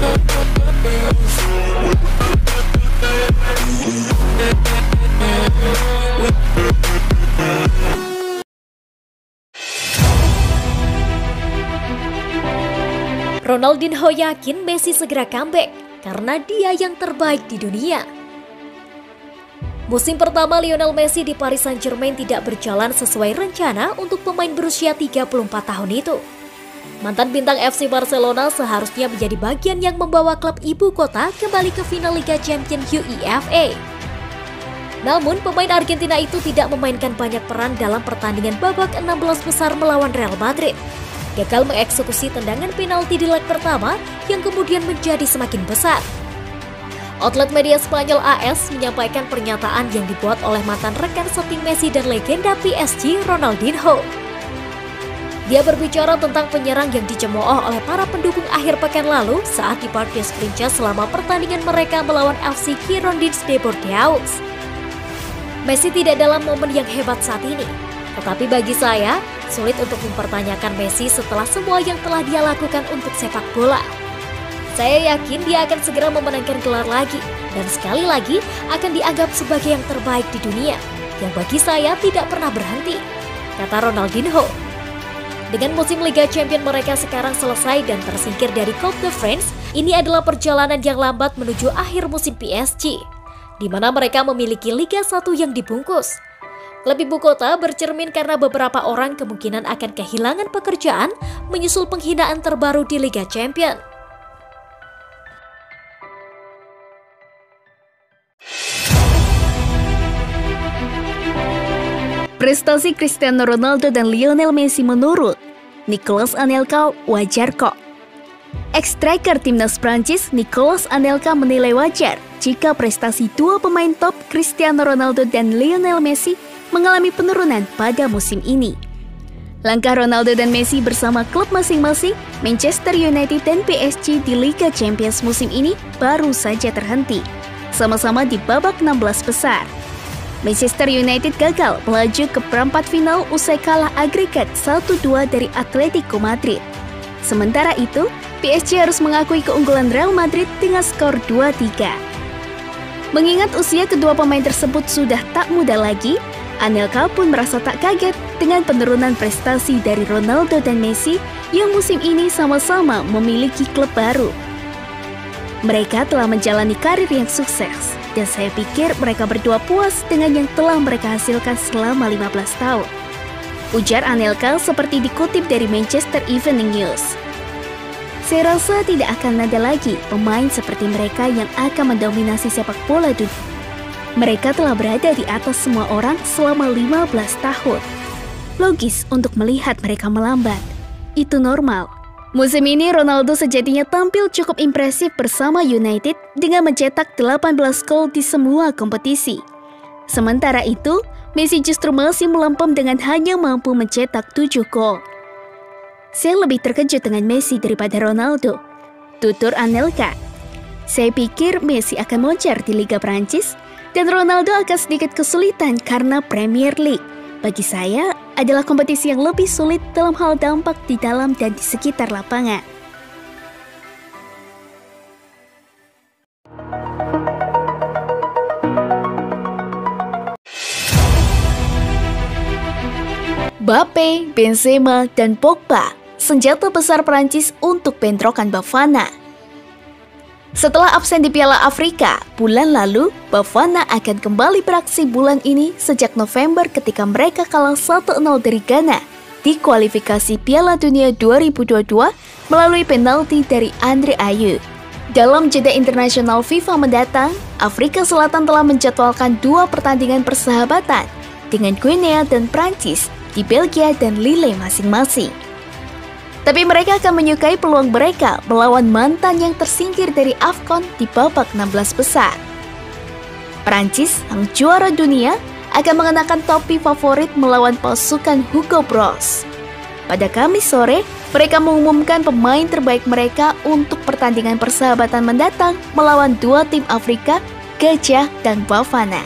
Ronaldinho yakin Messi segera comeback karena dia yang terbaik di dunia. Musim pertama Lionel Messi di Paris Saint-Germain tidak berjalan sesuai rencana untuk pemain berusia 34 tahun itu. Mantan bintang FC Barcelona seharusnya menjadi bagian yang membawa klub ibu kota kembali ke final Liga Champions UEFA. Namun pemain Argentina itu tidak memainkan banyak peran dalam pertandingan babak 16 besar melawan Real Madrid. Gagal mengeksekusi tendangan penalti di leg pertama yang kemudian menjadi semakin besar. Outlet media Spanyol AS menyampaikan pernyataan yang dibuat oleh mantan rekan setim Messi dan legenda PSG Ronaldinho. Dia berbicara tentang penyerang yang dicemooh oleh para pendukung akhir pekan lalu saat di Parc des Princes selama pertandingan mereka melawan FC Girondins de Bordeaux. Messi tidak dalam momen yang hebat saat ini. Tetapi bagi saya, sulit untuk mempertanyakan Messi setelah semua yang telah dia lakukan untuk sepak bola. Saya yakin dia akan segera memenangkan gelar lagi, dan sekali lagi akan dianggap sebagai yang terbaik di dunia, yang bagi saya tidak pernah berhenti, kata Ronaldinho. Dengan musim Liga Champions mereka sekarang selesai dan tersingkir dari Coupe de France, ini adalah perjalanan yang lambat menuju akhir musim PSG, di mana mereka memiliki Liga 1 yang dibungkus. Klub ibu kota bercermin karena beberapa orang kemungkinan akan kehilangan pekerjaan menyusul penghinaan terbaru di Liga Champions. Prestasi Cristiano Ronaldo dan Lionel Messi menurut Nicolas Anelka wajar kok. Ex-striker timnas Prancis Nicolas Anelka menilai wajar jika prestasi dua pemain top Cristiano Ronaldo dan Lionel Messi mengalami penurunan pada musim ini. Langkah Ronaldo dan Messi bersama klub masing-masing, Manchester United dan PSG di Liga Champions musim ini baru saja terhenti, sama-sama di babak 16 besar. Manchester United gagal melaju ke perempat final usai kalah agregat 1-2 dari Atletico Madrid. Sementara itu, PSG harus mengakui keunggulan Real Madrid dengan skor 2-3. Mengingat usia kedua pemain tersebut sudah tak muda lagi, Anelka pun merasa tak kaget dengan penurunan prestasi dari Ronaldo dan Messi yang musim ini sama-sama memiliki klub baru. Mereka telah menjalani karir yang sukses, dan saya pikir mereka berdua puas dengan yang telah mereka hasilkan selama 15 tahun. Ujar Anelka seperti dikutip dari Manchester Evening News. Saya rasa tidak akan ada lagi pemain seperti mereka yang akan mendominasi sepak bola dunia. Mereka telah berada di atas semua orang selama 15 tahun. Logis untuk melihat mereka melambat. Itu normal. Musim ini Ronaldo sejatinya tampil cukup impresif bersama United dengan mencetak 18 gol di semua kompetisi. Sementara itu, Messi justru masih melempem dengan hanya mampu mencetak 7 gol. Saya lebih terkejut dengan Messi daripada Ronaldo, tutur Anelka. Saya pikir Messi akan moncer di Liga Prancis dan Ronaldo akan sedikit kesulitan karena Premier League. Bagi saya, adalah kompetisi yang lebih sulit dalam hal dampak di dalam dan di sekitar lapangan. Mbappe, Benzema, dan Pogba, senjata besar Prancis untuk bentrokan Bafana. Setelah absen di Piala Afrika bulan lalu, Bafana akan kembali beraksi bulan ini sejak November ketika mereka kalah 1-0 dari Ghana di kualifikasi Piala Dunia 2022 melalui penalti dari Andre Ayew. Dalam jeda internasional FIFA mendatang, Afrika Selatan telah menjadwalkan 2 pertandingan persahabatan dengan Guinea dan Prancis di Belgia dan Lille masing-masing. Tapi mereka akan menyukai peluang mereka melawan mantan yang tersingkir dari AFCON di babak 16 besar. Prancis, sang juara dunia, akan mengenakan topi favorit melawan pasukan Hugo Bros. Pada Kamis sore, mereka mengumumkan pemain terbaik mereka untuk pertandingan persahabatan mendatang melawan 2 tim Afrika, Gajah dan Bafana.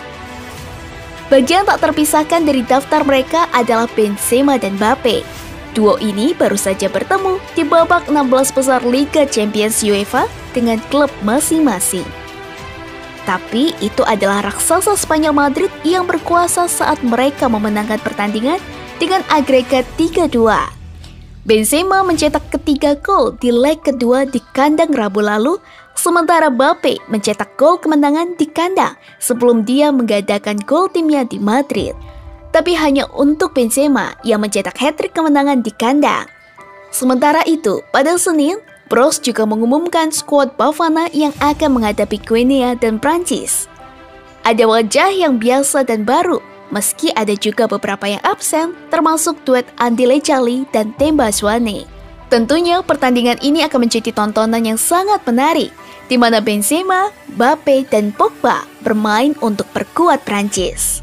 Bagian tak terpisahkan dari daftar mereka adalah Benzema dan Mbappe. Duo ini baru saja bertemu di babak 16 besar Liga Champions UEFA dengan klub masing-masing. Tapi itu adalah raksasa Spanyol Madrid yang berkuasa saat mereka memenangkan pertandingan dengan agregat 3-2. Benzema mencetak ketiga gol di leg kedua di kandang Rabu lalu, sementara Mbappe mencetak gol kemenangan di kandang sebelum dia menggadaikan gol timnya di Madrid. Tapi hanya untuk Benzema yang mencetak hat-trick kemenangan di kandang. Sementara itu, pada Senin, Bros juga mengumumkan skuad Bafana yang akan menghadapi Guinea dan Prancis. Ada wajah yang biasa dan baru, meski ada juga beberapa yang absen, termasuk duet Andi Lejali dan Themba Zwane. Tentunya pertandingan ini akan menjadi tontonan yang sangat menarik, di mana Benzema, Mbappe, dan Pogba bermain untuk perkuat Prancis.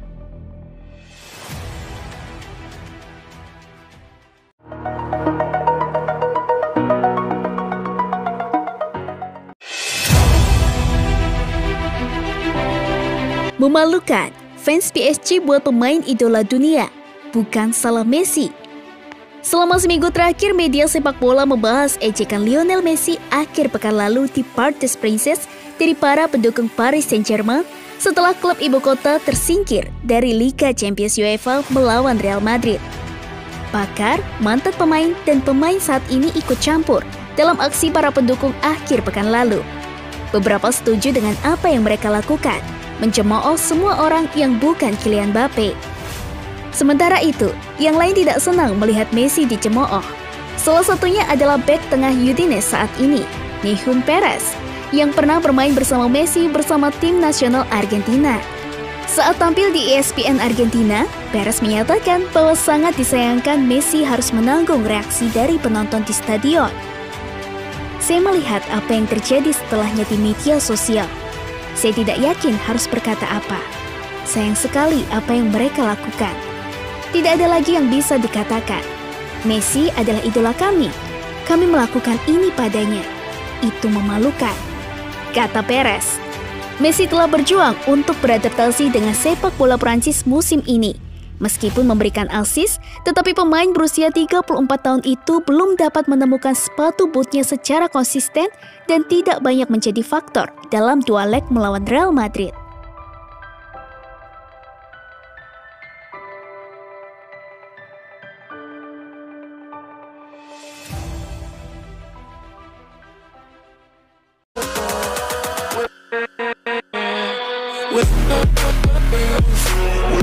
Memalukan, fans PSG buat pemain idola dunia, bukan salah Messi. Selama seminggu terakhir, media sepak bola membahas ejekan Lionel Messi akhir pekan lalu di Parc des Princes dari para pendukung Paris Saint-Germain setelah klub ibu kota tersingkir dari Liga Champions UEFA melawan Real Madrid. Pakar, mantan pemain, dan pemain saat ini ikut campur dalam aksi para pendukung akhir pekan lalu. Beberapa setuju dengan apa yang mereka lakukan, mencemooh semua orang yang bukan Kylian Mbappe. Sementara itu, yang lain tidak senang melihat Messi dicemooh. Salah satunya adalah bek tengah Udinese saat ini, Nihun Perez, yang pernah bermain bersama Messi bersama tim nasional Argentina. Saat tampil di ESPN Argentina, Perez menyatakan bahwa sangat disayangkan Messi harus menanggung reaksi dari penonton di stadion. Saya melihat apa yang terjadi setelahnya di media sosial. Saya tidak yakin harus berkata apa. Sayang sekali apa yang mereka lakukan. Tidak ada lagi yang bisa dikatakan. Messi adalah idola kami. Kami melakukan ini padanya. Itu memalukan, kata Perez. Messi telah berjuang untuk beradaptasi dengan sepak bola Prancis musim ini. Meskipun memberikan assist, tetapi pemain berusia 34 tahun itu belum dapat menemukan sepatu bootnya secara konsisten dan tidak banyak menjadi faktor dalam dua leg melawan Real Madrid. With